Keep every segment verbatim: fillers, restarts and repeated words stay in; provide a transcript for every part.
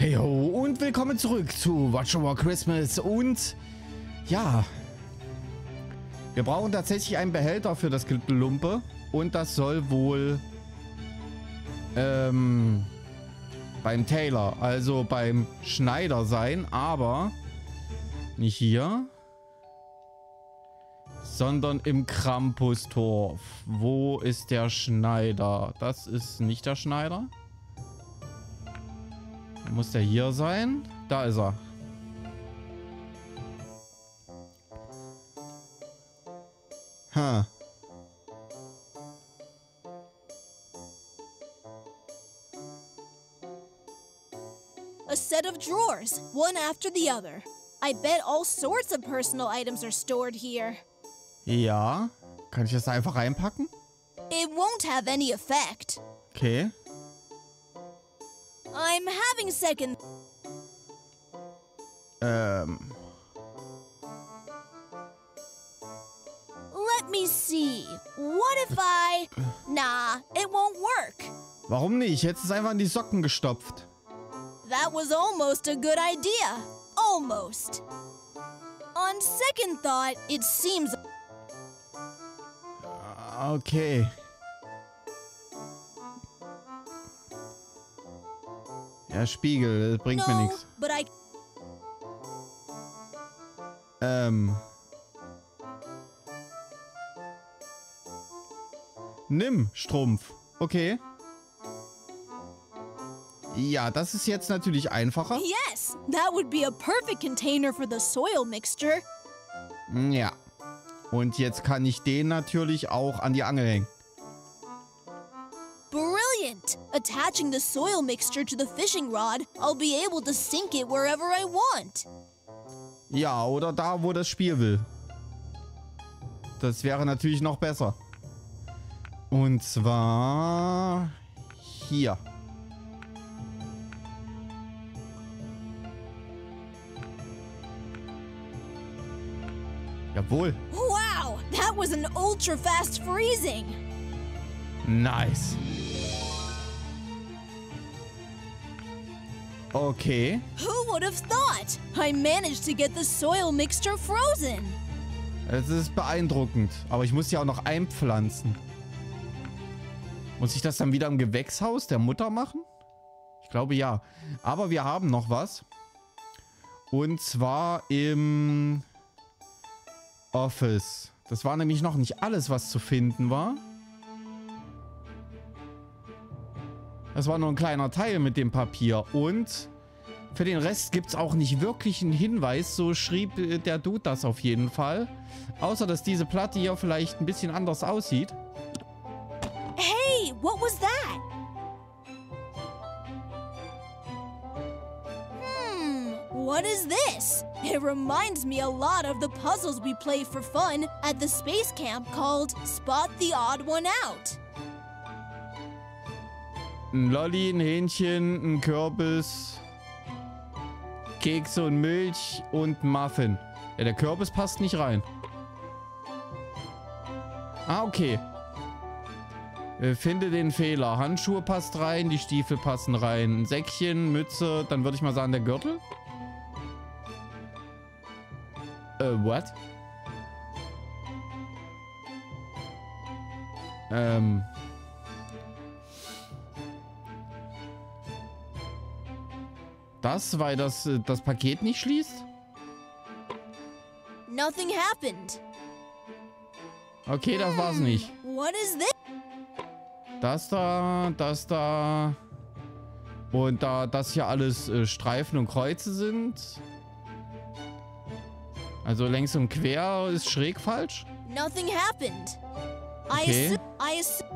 Hey ho und willkommen zurück zu Watch Over Christmas und ja, wir brauchen tatsächlich einen Behälter für das Gelumpe und das soll wohl ähm, beim Tailor, also beim Schneider sein, aber nicht hier, sondern im Krampustorf. Wo ist der Schneider? Das ist nicht der Schneider. Muss der hier sein? Da ist er. Ha. A set of drawers, one after the other. I bet all sorts of personal items are stored here. Ja. Kann ich das einfach reinpacken? It won't have any effect. Okay. I'm having second... Ähm. Let me see. What if I... Nah, it won't work. Warum nicht? Jetzt ist einfach in die Socken gestopft. That was almost a good idea. Almost. On second thought, it seems... Okay. Ja, Spiegel, das bringt mir No, nichts. but I... Ähm. Nimm, Strumpf. Okay. Ja, das ist jetzt natürlich einfacher. Yes, that would be a perfect container for the soil mixture. Ja. Und jetzt kann ich den natürlich auch an die Angel hängen. Brilliant! Attaching the soil mixture to the fishing rod, I'll be able to sink it wherever I want. Ja, oder da, wo das Spiel will. Das wäre natürlich noch besser. Und zwar hier. Jawohl. Wow, that was an ultra-fast freezing. Nice. Okay. Who would have thought? I managed to get the soil mixture frozen. Es ist beeindruckend. Aber ich muss ja auch noch einpflanzen. Muss ich das dann wieder im Gewächshaus der Mutter machen? Ich glaube ja. Aber wir haben noch was. Und zwar im Office. Das war nämlich noch nicht alles, was zu finden war. Das war nur ein kleiner Teil mit dem Papier. Und für den Rest gibt es auch nicht wirklich einen Hinweis. So schrieb äh, der Dude das auf jeden Fall. Außer, dass diese Platte hier vielleicht ein bisschen anders aussieht. Hey, what was that? Hmm, what is this? It reminds me a lot of the puzzles we play for fun at the space camp called Spot the Odd One Out. Ein Lolli, ein Hähnchen, ein Kürbis, Kekse und Milch und ein Muffin. Ja, der Kürbis passt nicht rein. Ah, okay. Finde den Fehler. Handschuhe passt rein, die Stiefel passen rein. Ein Säckchen, Mütze, dann würde ich mal sagen, der Gürtel. Äh, what? Ähm... Das, weil das, das Paket nicht schließt? Nothing happened. Okay, das war's nicht. What is this? Das da, das da. Und da das hier alles äh, Streifen und Kreuze sind. Also längs und quer ist schräg falsch. Nothing happened. Okay. I assume... I assume...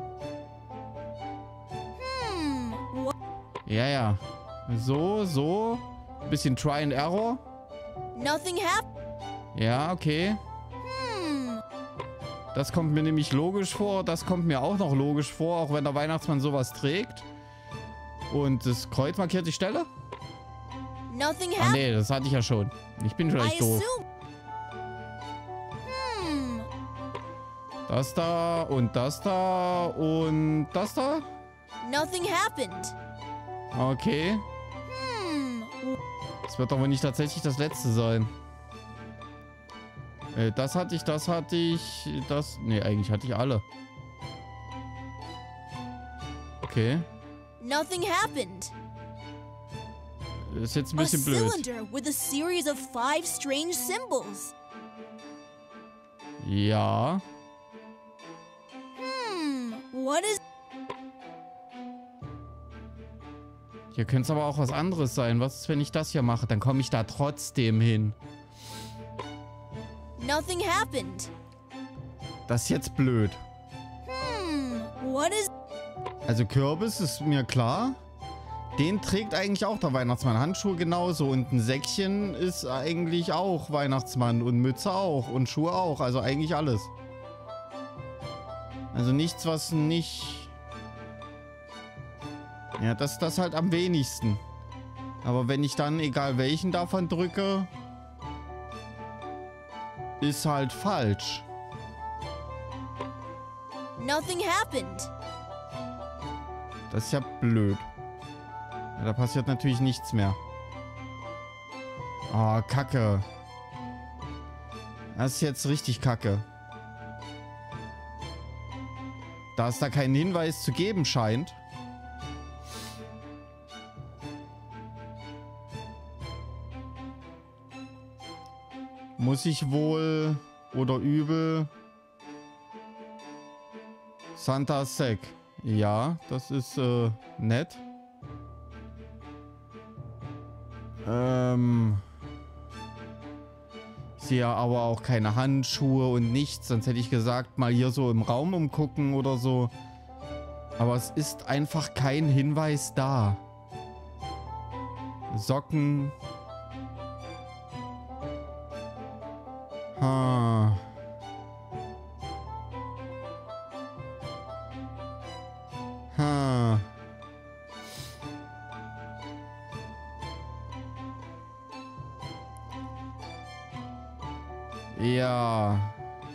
Hmm, what? Ja, ja. So, so. Bisschen Try and Error. Nothing happened. Ja, okay. Hmm. Das kommt mir nämlich logisch vor. Das kommt mir auch noch logisch vor, auch wenn der Weihnachtsmann sowas trägt. Und das Kreuz markiert die Stelle? Nothing Ah, happened. nee, das hatte ich ja schon. Ich bin I vielleicht doof. assume... Hmm. Das da und das da und das da? Nothing happened. Okay. Hmm, Das wird doch wohl nicht tatsächlich das letzte sein. Äh, das hatte ich, das hatte ich, das... Ne, eigentlich hatte ich alle. Okay. Nothing happened. Ist jetzt ein A bisschen blöd. cylinder with a series of five strange symbols. Ja. Hmm, what is... Hier könnte es aber auch was anderes sein. Was ist, wenn ich das hier mache? Dann komme ich da trotzdem hin. Nothing happened. Das ist jetzt blöd. Hmm, what is... Also Kürbis ist mir klar. Den trägt eigentlich auch der Weihnachtsmann. Handschuhe genauso. Und ein Säckchen ist eigentlich auch Weihnachtsmann. Und Mütze auch. Und Schuhe auch. Also eigentlich alles. Also nichts, was nicht... Ja, das ist das halt am wenigsten. Aber wenn ich dann, egal welchen davon drücke, ist halt falsch. Nothing happened. Das ist ja blöd. Ja, da passiert natürlich nichts mehr. Oh, Kacke. Das ist jetzt richtig Kacke. Da es da keinen Hinweis zu geben scheint. Muss ich wohl oder übel Santa Sec. Ja, das ist äh, nett. Ähm, ich sehe aber auch keine Handschuhe und nichts. Sonst hätte ich gesagt, mal hier so im Raum umgucken oder so. Aber es ist einfach kein Hinweis da. Socken. Ha. Ha. Ja.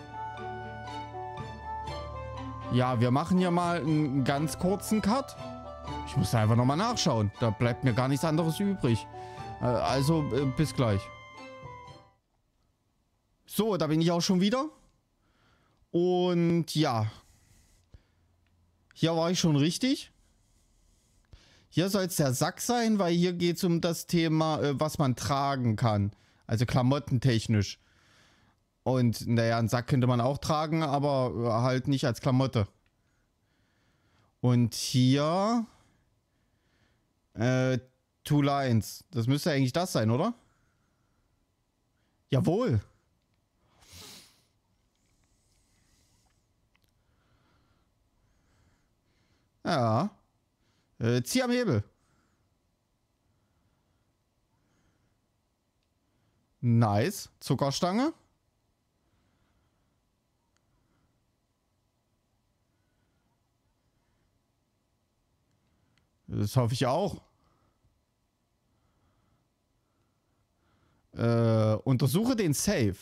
Ja, wir machen hier mal einen ganz kurzen Cut. Ich muss da einfach nochmal nachschauen. Da bleibt mir gar nichts anderes übrig. Äh, also, äh, bis gleich. So, da bin ich auch schon wieder. Und ja. Hier war ich schon richtig. Hier soll es der Sack sein, weil hier geht es um das Thema, äh, was man tragen kann. Also klamottentechnisch. Und naja, einen Sack könnte man auch tragen, aber halt nicht als Klamotte. Und hier... Äh, Two Lines. Das müsste eigentlich das sein, oder? Jawohl. Ja. Äh, zieh am Hebel. Nice. Zuckerstange. Das hoffe ich auch. Äh, untersuche den Safe.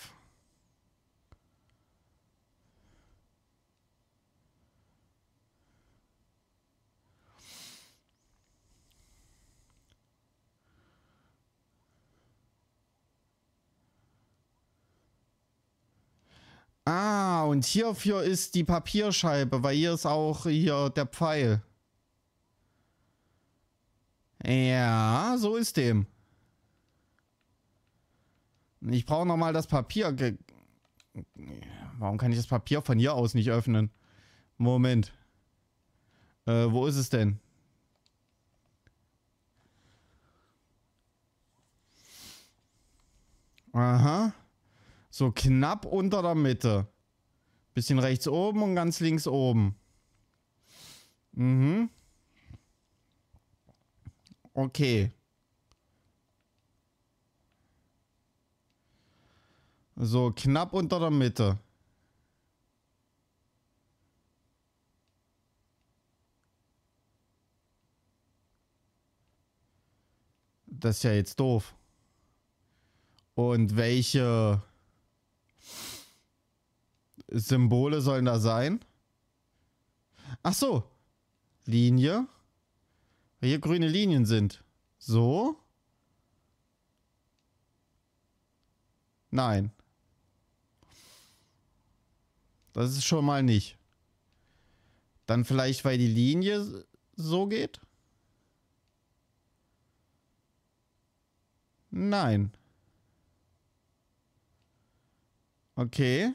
Ah, und hierfür ist die Papierscheibe, weil hier ist auch hier der Pfeil. Ja, so ist dem. Ich brauche nochmal das Papier. Ge Warum kann ich das Papier von hier aus nicht öffnen? Moment. Äh, wo ist es denn? Aha. So knapp unter der Mitte. Bisschen rechts oben und ganz links oben. Mhm. Okay. So, knapp unter der Mitte. Das ist ja jetzt doof. Und welche Symbole sollen da sein? Ach so. Linie. Hier grüne Linien sind. So. Nein. Das ist schon mal nicht. Dann vielleicht, weil die Linie so geht? Nein. Okay.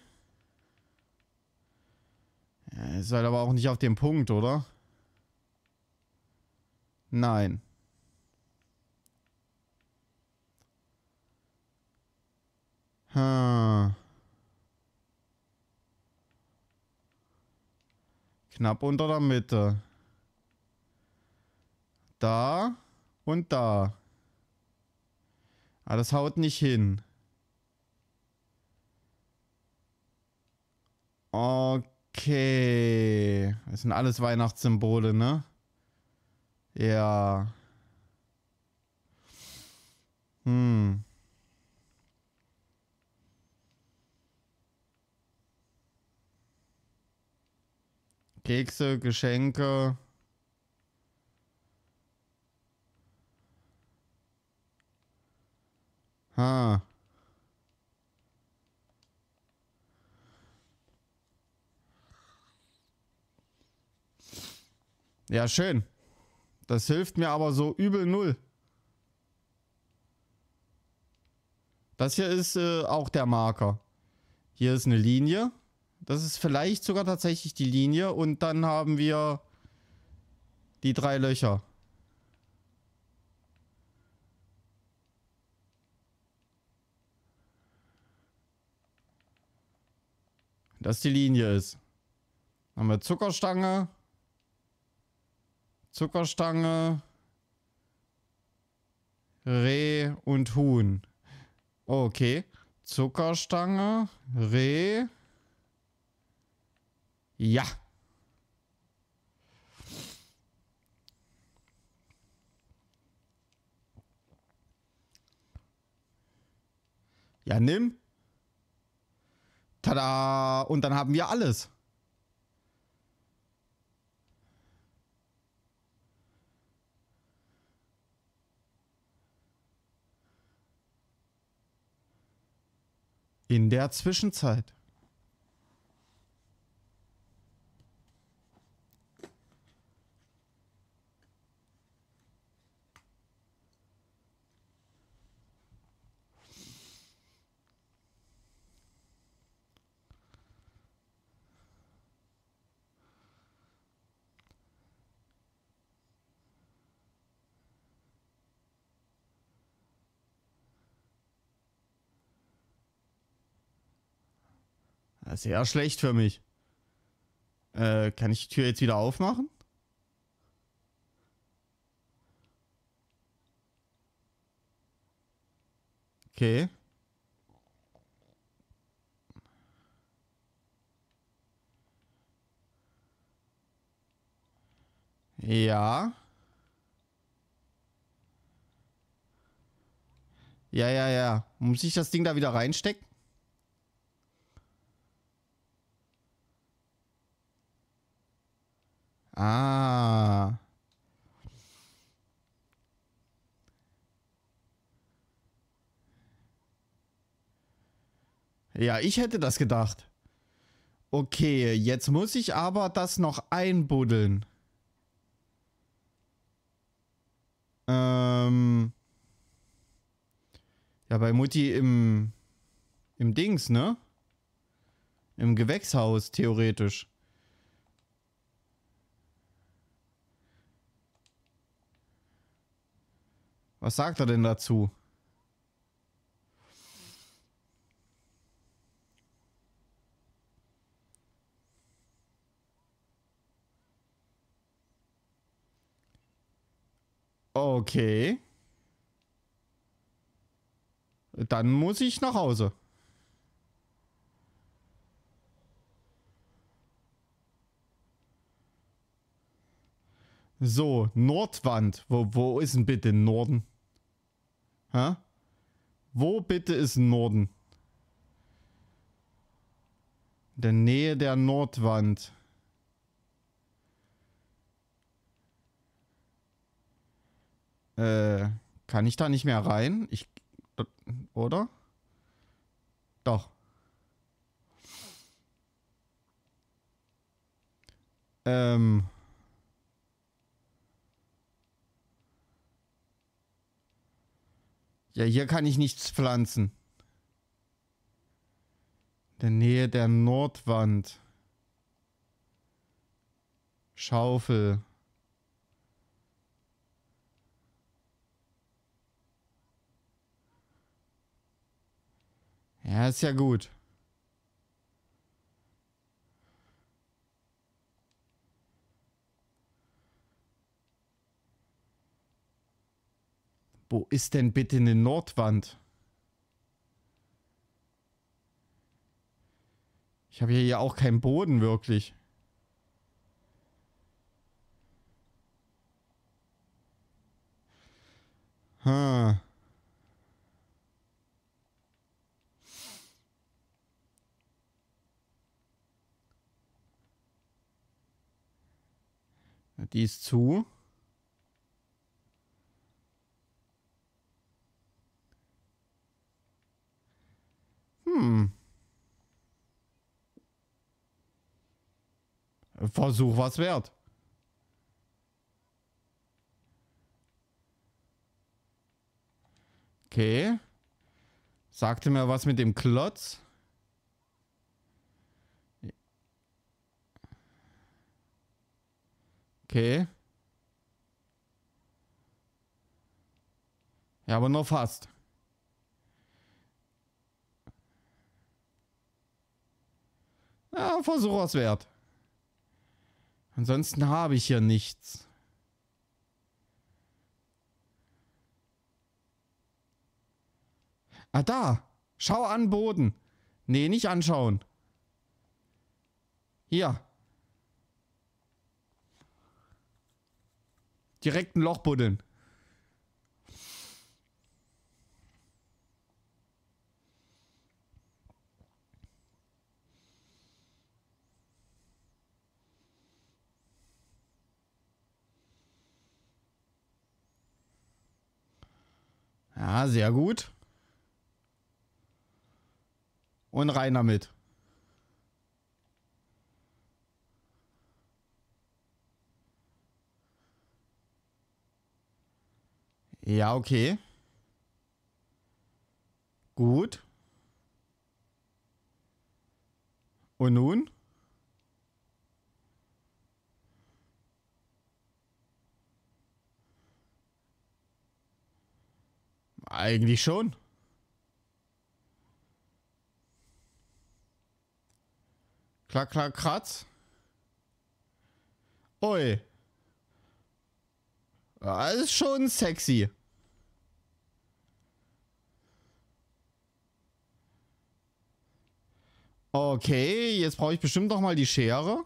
Ja, ist halt aber auch nicht auf dem Punkt, oder? Nein. Hm. Knapp unter der Mitte. Da und da. Aber das haut nicht hin. Okay. Das sind alles Weihnachtssymbole, ne? Ja. Hm. Kekse, Geschenke. Ha. Ja, schön. Das hilft mir aber so übel null. Das hier ist äh, auch der Marker. Hier ist eine Linie. Das ist vielleicht sogar tatsächlich die Linie. Und dann haben wir die drei Löcher. Das die Linie ist. Dann haben wir Zuckerstange. Zuckerstange. Reh und Huhn. Okay. Zuckerstange. Reh. Ja. Ja, nimm. Tada! Und dann haben wir alles. In der Zwischenzeit. Das ist eher schlecht für mich. Äh, kann ich die Tür jetzt wieder aufmachen? Okay. Ja. Ja, ja, ja. Muss ich das Ding da wieder reinstecken? Ah. Ja, ich hätte das gedacht. Okay, jetzt muss ich aber das noch einbuddeln. Ähm. Ja, bei Mutti im... Im Dings, ne? Im Gewächshaus, theoretisch. Was sagt er denn dazu? Okay. Dann muss ich nach Hause. So, Nordwand. Wo, wo ist denn bitte Norden? Hä? Wo bitte ist Norden? In der Nähe der Nordwand. Äh, kann ich da nicht mehr rein? Ich, oder? Doch. Ähm. Ja, hier kann ich nichts pflanzen. In der Nähe der Nordwand. Schaufel. Ja, ist ja gut. Wo ist denn bitte eine Nordwand? Ich habe hier ja auch keinen Boden wirklich. Hm. Die ist zu. Hm. Versuch was wert. Okay. Sagte mir was mit dem Klotz. Okay. Ja, aber nur fast. Ja, Versuch was wert. Ansonsten habe ich hier nichts. Ah, da. Schau an Boden. Nee, nicht anschauen. Hier. Direkt ein Loch buddeln. Ja, sehr gut. Und rein damit. Ja, okay. Gut. Und nun? Eigentlich schon. Klack, klack, kratz. Ui. Das ist schon sexy. Okay, jetzt brauche ich bestimmt noch mal die Schere.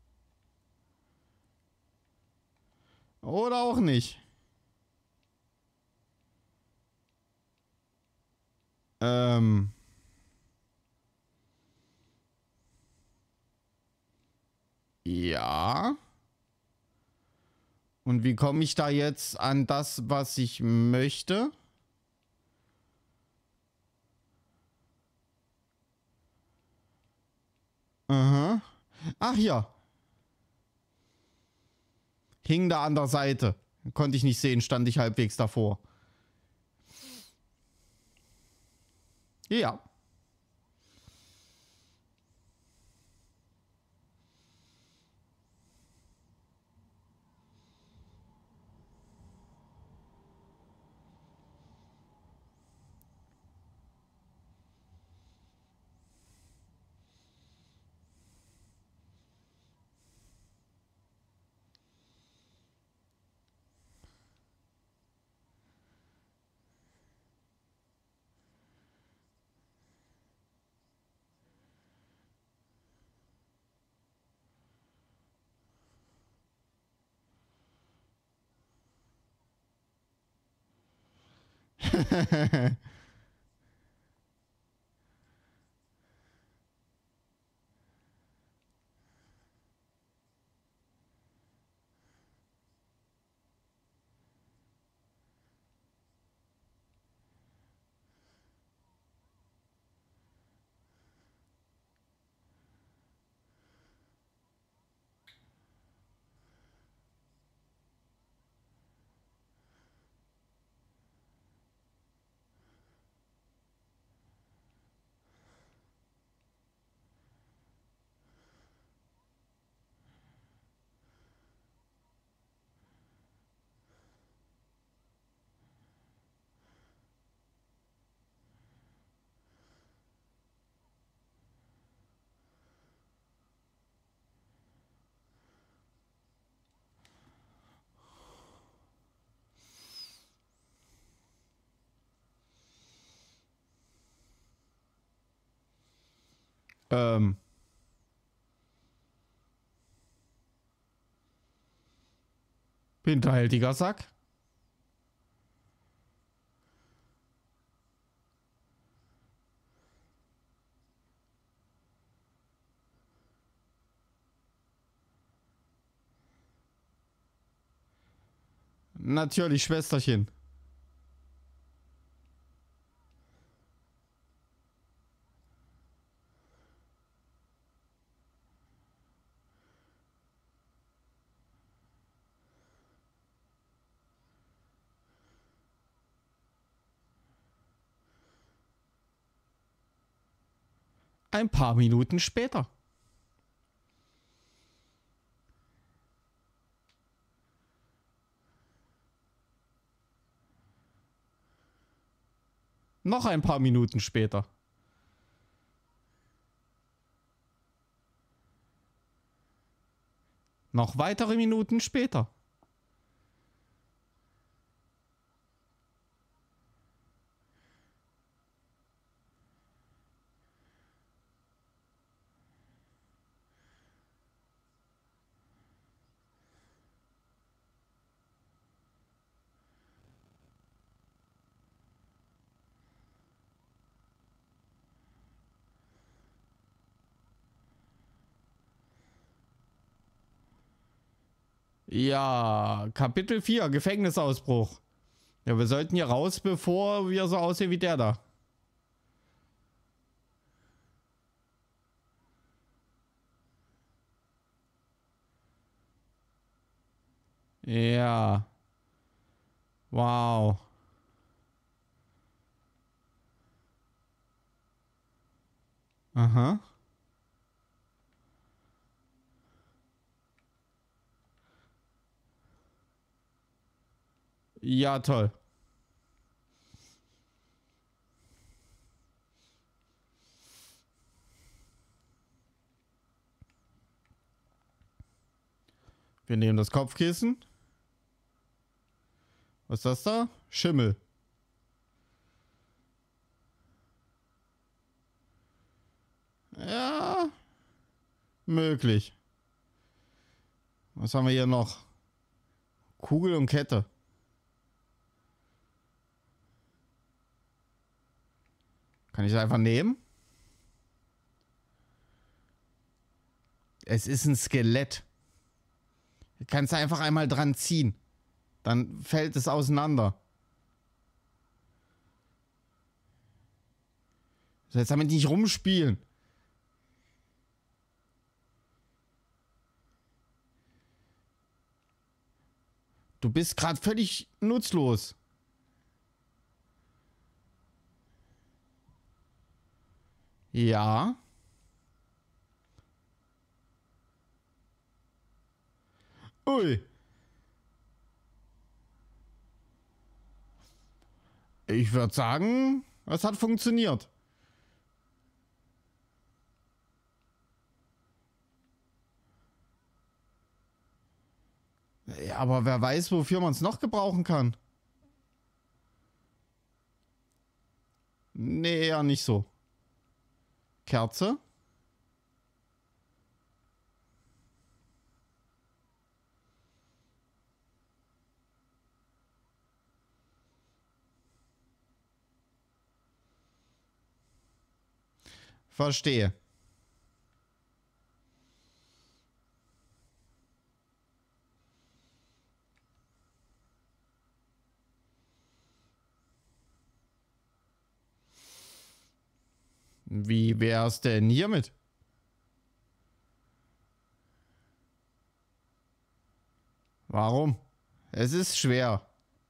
Oder auch nicht. Ähm. Ja. Und wie komme ich da jetzt an das, was ich möchte? Aha. Ach ja. Hing da an der Seite. Konnte ich nicht sehen, stand ich halbwegs davor. Ja. Ähm. Hinterhältiger Sack. Natürlich, Schwesterchen. Ein paar Minuten später. Noch ein paar Minuten später. Noch weitere Minuten später. Ja, Kapitel vier, Gefängnisausbruch. Ja, wir sollten hier raus, bevor wir so aussehen wie der da. Ja. Wow. Aha. Ja, toll. Wir nehmen das Kopfkissen. Was ist das da? Schimmel. Ja. Möglich. Was haben wir hier noch? Kugel und Kette. Kann ich es einfach nehmen? Es ist ein Skelett. Du kannst einfach einmal dran ziehen. Dann fällt es auseinander. So, jetzt damit nicht rumspielen. Du bist gerade völlig nutzlos. Ja. Ui. Ich würde sagen, es hat funktioniert. Ja, aber wer weiß, wofür man es noch gebrauchen kann. Nee, eher nicht so. Kerze. Verstehe. Wie wär's denn hiermit? Warum? Es ist schwer.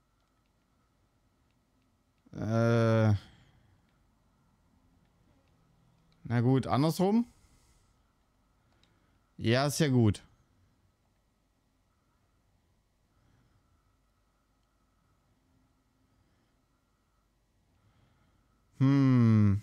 Äh. Na gut, andersrum. Ja, ist ja gut. Hm.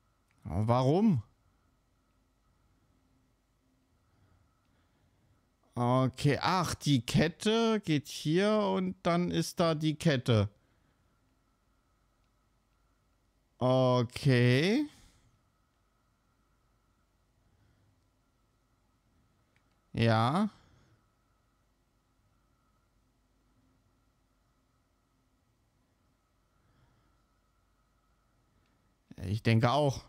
Aber warum? Okay, ach, die Kette geht hier und dann ist da die Kette. Okay. Ja. Ich denke auch.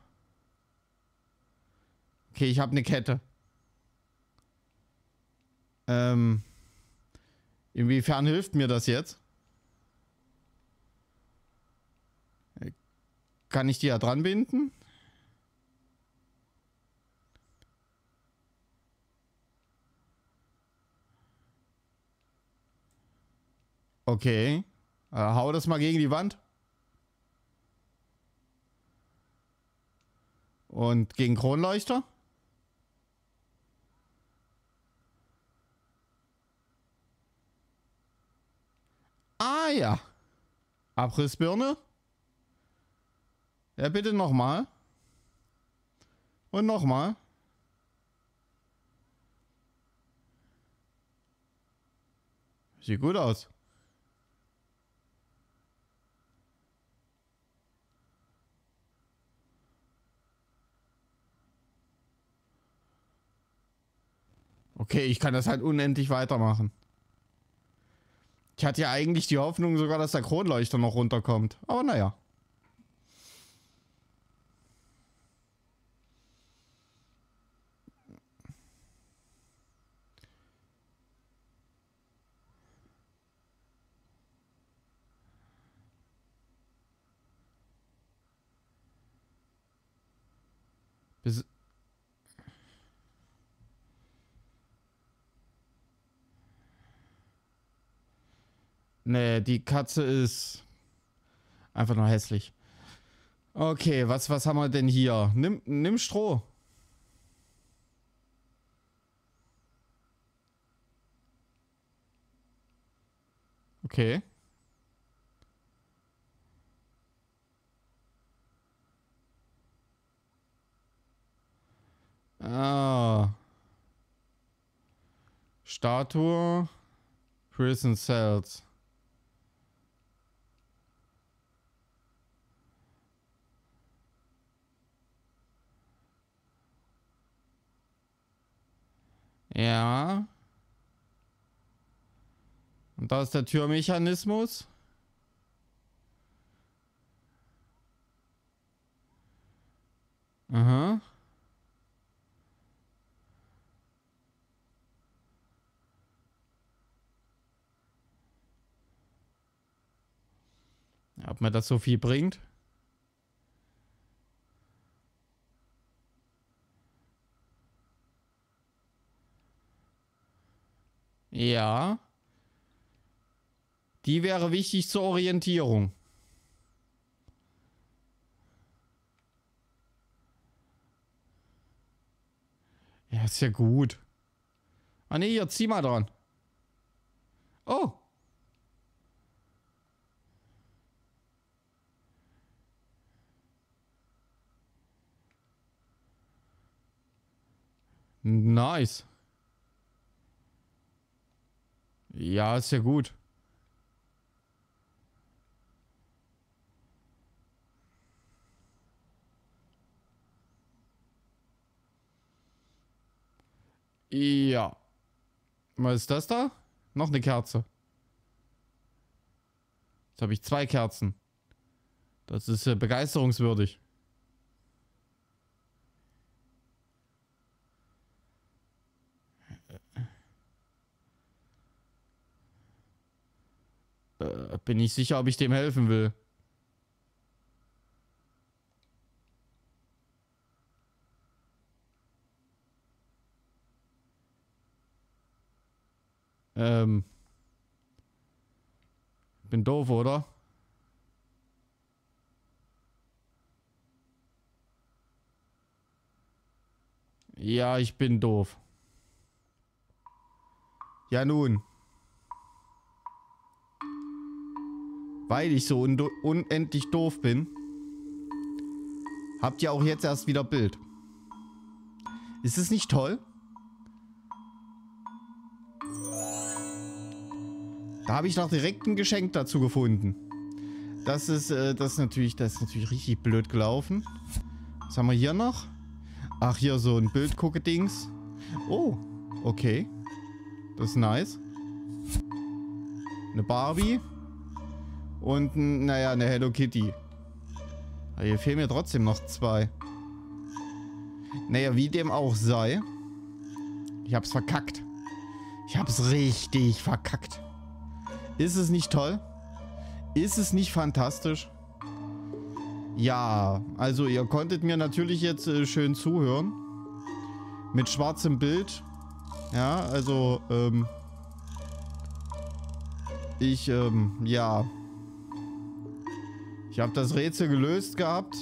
Okay, ich habe eine Kette. Ähm. Inwiefern hilft mir das jetzt? Kann ich die ja dran binden? Okay. Äh, hau das mal gegen die Wand. Und gegen Kronleuchter? Ah ja. Abrissbirne. Ja, bitte nochmal. Und nochmal. Sieht gut aus. Okay, ich kann das halt unendlich weitermachen. Ich hatte ja eigentlich die Hoffnung sogar, dass der Kronleuchter noch runterkommt. Aber naja. Bis Nee, die Katze ist einfach nur hässlich. Okay, was, was haben wir denn hier? Nimm, nimm Stroh. Okay. Ah. Statue. Prison Cells. Ja. Und da ist der Türmechanismus. Aha. Ob mir das so viel bringt? Ja. Die wäre wichtig zur Orientierung. Ja, ist ja gut. Ah ne, hier, zieh mal dran. Oh. Nice. Ja, ist ja gut. Ja. Was ist das da? Noch eine Kerze. Jetzt habe ich zwei Kerzen. Das ist äh, begeisterungswürdig. Äh, bin ich sicher, ob ich dem helfen will. Ähm. Bin doof, oder? Ja, ich bin doof. Ja nun. Weil ich so un unendlich doof bin, habt ihr auch jetzt erst wieder Bild. Ist es nicht toll? Da habe ich doch direkt ein Geschenk dazu gefunden. Das ist, äh, das ist natürlich, das ist natürlich richtig blöd gelaufen. Was haben wir hier noch? Ach, hier so ein Bildgucke-Dings. Oh, okay. Das ist nice. Eine Barbie. Und, ein, naja, eine Hello Kitty. Aber hier fehlen mir trotzdem noch zwei. Naja, wie dem auch sei. Ich hab's verkackt. Ich hab's richtig verkackt. Ist es nicht toll? Ist es nicht fantastisch? Ja, also ihr konntet mir natürlich jetzt äh, schön zuhören. Mit schwarzem Bild. Ja, also, ähm... Ich, ähm, ja... Ich habe das Rätsel gelöst gehabt.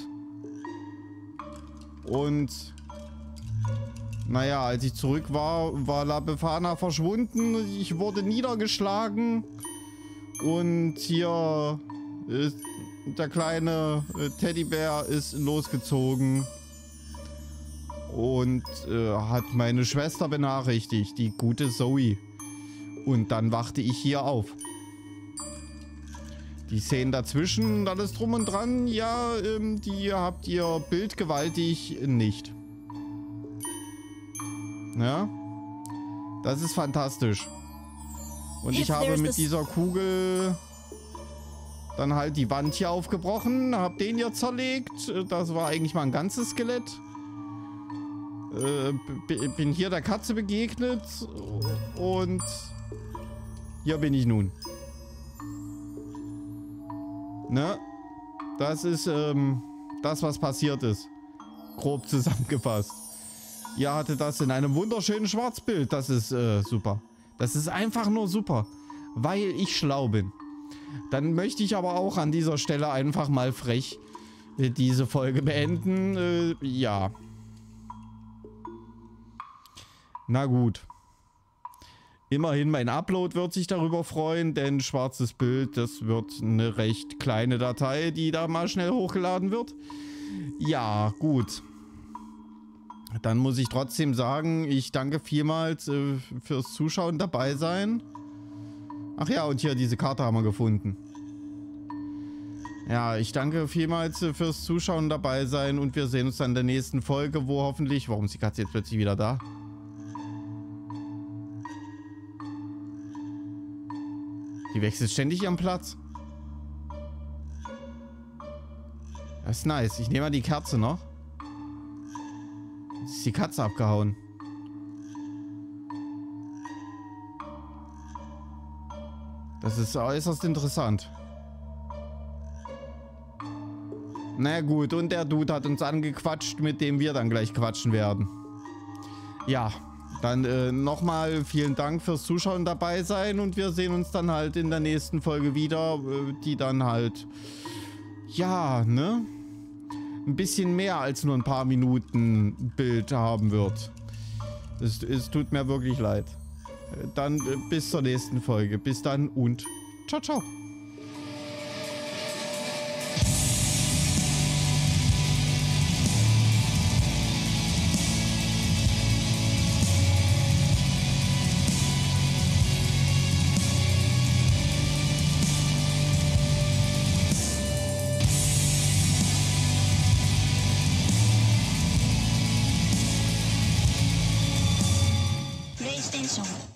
Und... Naja, als ich zurück war, war La Befana verschwunden. Ich wurde niedergeschlagen. Und hier ist der kleine äh, Teddybär ist losgezogen. Und äh, hat meine Schwester benachrichtigt, die gute Zoe. Und dann wachte ich hier auf. Die Szenen dazwischen, alles drum und dran, ja, ähm, die habt ihr bildgewaltig nicht. Ja, das ist fantastisch. Und ich habe mit dieser Kugel dann halt die Wand hier aufgebrochen, hab den hier zerlegt. Das war eigentlich mal ein ganzes Skelett. Äh, bin hier der Katze begegnet und hier bin ich nun. Ne? Das ist ähm, das, was passiert ist. Grob zusammengefasst. Ihr hattet das in einem wunderschönen Schwarzbild. Das ist äh, super. Das ist einfach nur super. Weil ich schlau bin. Dann möchte ich aber auch an dieser Stelle einfach mal frech äh, diese Folge beenden. Äh, ja. Na gut. Immerhin mein Upload wird sich darüber freuen, denn schwarzes Bild, das wird eine recht kleine Datei, die da mal schnell hochgeladen wird. Ja, gut. Dann muss ich trotzdem sagen, ich danke vielmals äh, fürs Zuschauen, dabei sein. Ach ja, und hier diese Karte haben wir gefunden. Ja, ich danke vielmals äh, fürs Zuschauen, dabei sein und wir sehen uns dann in der nächsten Folge, wo hoffentlich... Warum ist die Katze jetzt plötzlich wieder da? Die wechselt ständig ihren Platz. Das ist nice. Ich nehme mal die Kerze noch. Jetzt ist die Katze abgehauen. Das ist äußerst interessant. Na gut, und der Dude hat uns angequatscht, mit dem wir dann gleich quatschen werden. Ja, dann äh, nochmal vielen Dank fürs Zuschauen, dabei sein und wir sehen uns dann halt in der nächsten Folge wieder, äh, die dann halt, ja, ne, ein bisschen mehr als nur ein paar Minuten Bild haben wird. Es, es tut mir wirklich leid. Äh, dann äh, bis zur nächsten Folge. Bis dann und ciao, ciao. PlayStation